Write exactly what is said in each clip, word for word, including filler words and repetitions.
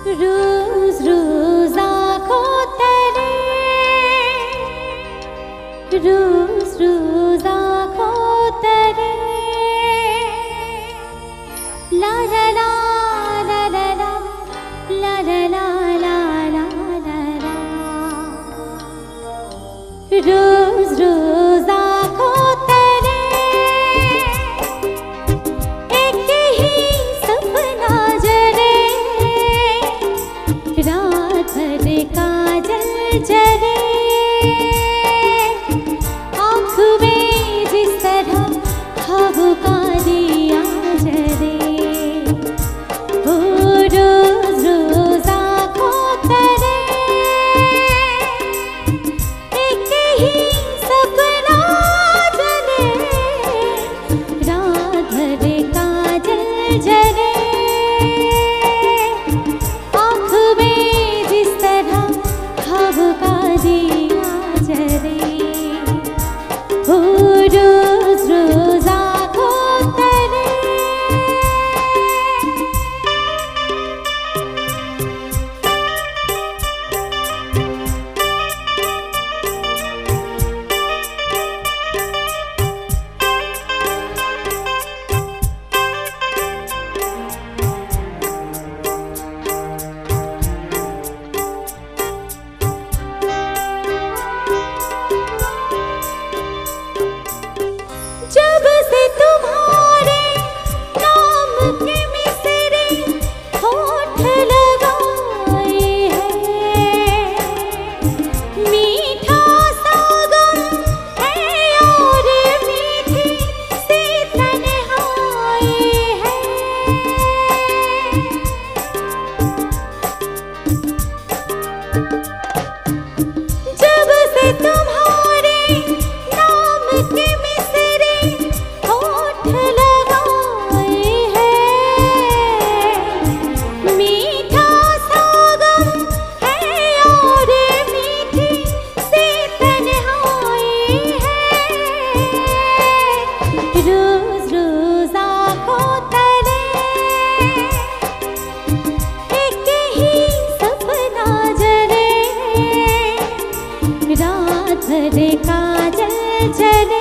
रोज रोज आँखों तरे, रोज रोज आँखों तरे, ला ला ला ला ला ला ला ला ला ला ला ला, रोज रोज आँखों तरे, एक ही सपना जरे, रात भर काजल जरे, आँख में जिस तरह ख्वाब का दिया जरे, वो रोज रोज आँखों तरे, एक ही सपना जरे, रात भर काजल जरे, आँख में जिस तरह ख्वाब का दिया जरे, वो रोज रोज आँखों तरे। जब से तुम्हारे नाम के मिसरे होठ लगाए हैं, मीठा सा गम है और मीठी सी तन्हाई है। जब से तुम्हारे नाम के मिसरे होठ लगाए हैं, मीठा सा गम है और मीठी सी तन्हाई है। रोज रोज आँखों तरे, एक ही सपना जरे, रात भर काजल जरे,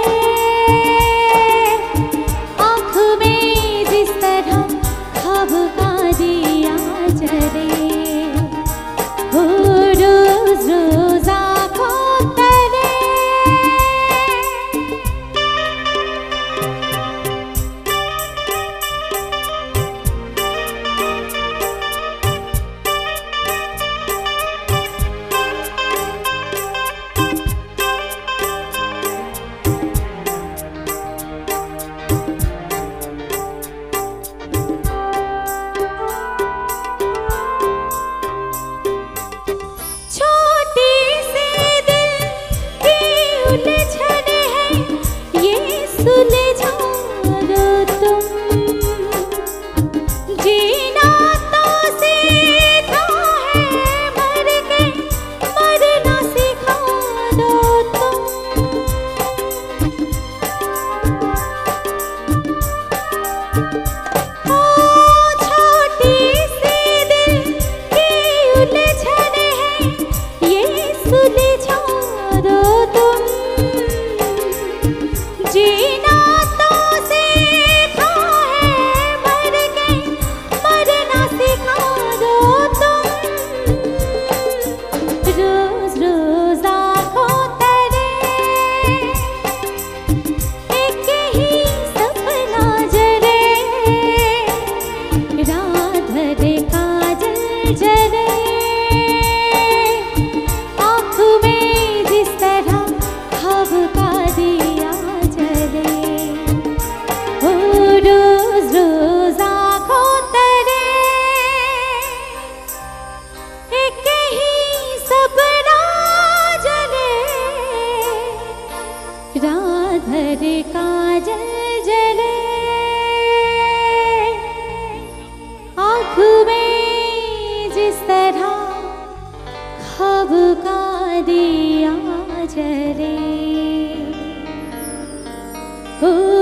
आँख में जिस तरह ख्वाब का दिया जरे, वो रोज रोज आँखों तरे। छोटी सी दिल की उलझन है, ये सुलझा दो तुम, जीना तो सीखा है, मर के मरना सिखा दो तुम। ओ छोटी सी दिल की उलझन है, ये सुलझा दो तुम, जीना तो सीखा है, मर के मरना सिखा दो तुम। रोज रोज आँखों तरे, एक ही सपना जरे, रात भर काजल जरे, आँख में जिस तरह ख्वाब का दिया जरे, वो रोज रोज आँखों तरे, एक ही सपना जरे, रात भर काजल जरे, आँख में जिस तरह ख्वाब का दिया जरे, ओ